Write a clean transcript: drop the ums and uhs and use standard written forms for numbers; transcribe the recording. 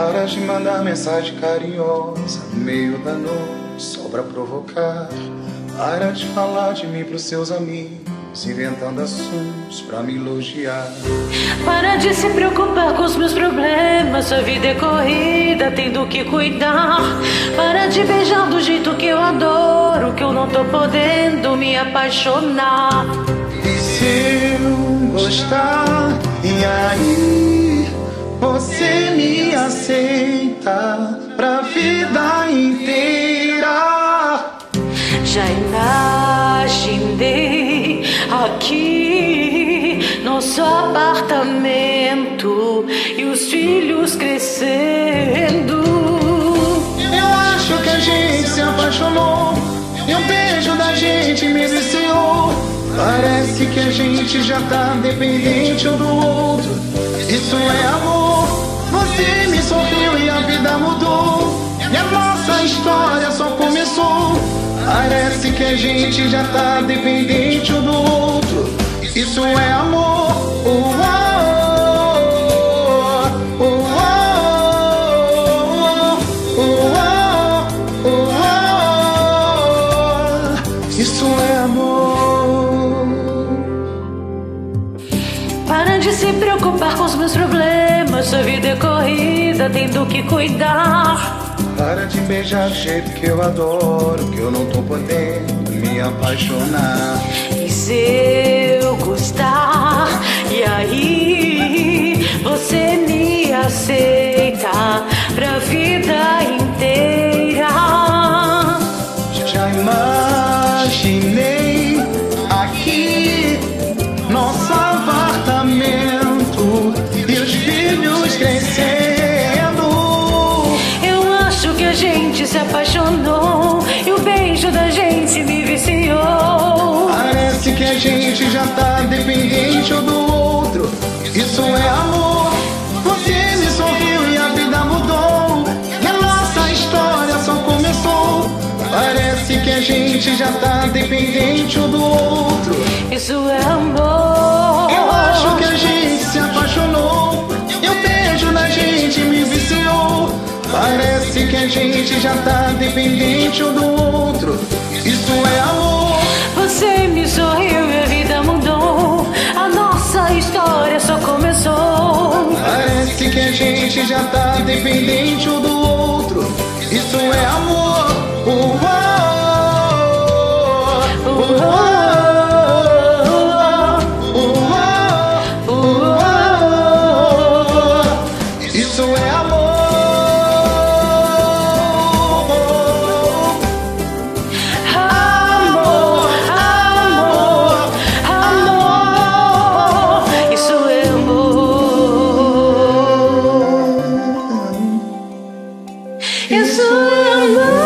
Para de mandar mensagem carinhosa no meio da noite, só pra provocar. Para de falar de mim pros seus amigos, inventando assuntos pra me elogiar. Para de se preocupar com os meus problemas, sua vida é corrida, tem do que cuidar. Para de beijar do jeito que eu adoro, que eu não tô podendo me apaixonar. E se eu gostar, e aí você me aceita pra vida inteira? Já imaginei aqui nosso apartamento e os filhos crescendo. Eu acho que a gente se apaixonou e um beijo da gente me viciou. Parece que a gente já tá dependente um do outro. Isso é amor. Você me sorriu e a vida mudou, e a nossa história só começou. Parece que a gente já tá dependente um do outro. Isso é amor. Isso é amor. Para de se preocupar com os meus problemas, sua vida é corrida, tem do que cuidar. Para de beijar do jeito que eu adoro, que eu não tô podendo me apaixonar. E se eu gostar, e aí você me aceita pra vida inteira? Já imaginei aqui nosso apartamento e os filhos crescendo. A gente se apaixonou e o beijo da gente me viciou. Parece que a gente já tá dependente um do outro. Isso é amor. Você me sorriu e a vida mudou, e a nossa história só começou. Parece que a gente já tá dependente um do outro. Isso é amor. Eu acho que a gente se apaixonou e o beijo da gente me viciou. Parece que a gente já tá dependente um do outro. Isso é amor. Você me sorriu e a vida mudou, a nossa história só começou. Parece que a gente já tá dependente um do outro. Isso é amor. Isso é amor. Isso é amor.